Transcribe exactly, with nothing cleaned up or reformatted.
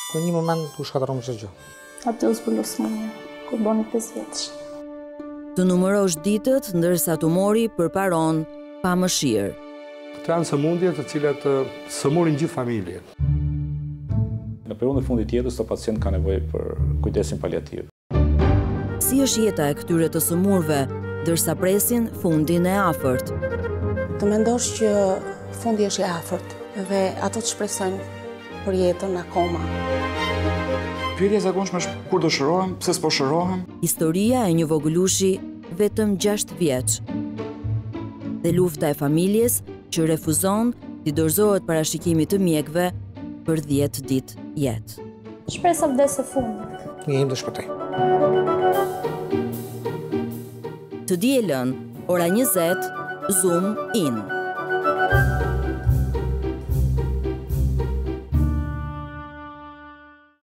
Në një moment u shkatërron çdo gjë. Aty u zbulus sëmurëve, kur boni pesë vjeç. Të numërosh ditët ndërsa tumori përparon pa mëshirë. Këto janë sëmundje të cilat sëmurin gjithë familjen. Në periudhën e fundit të jetës, të pacient ka nevojë për kujdesin paliativ. Si është jeta e këtyre të sëmurëve, ndërsa presin fundin e afërt. Të mendosh që fundi është i afërt dhe ato të shpresojnë për jetën akoma. Pyetja e zakonshme është kur do shërohem, pse s'po shërohem? Historia e një vogëlushi vetëm gjashtë vjeç. Dhe lufta e familjes që refuzon t'i dorëzohet parashikimit të mjekëve për dhjetë ditë jetë. Shpresa vdes e fundit. Një im të shpëtoj. Të dielën, ora njëzet, Zoom in.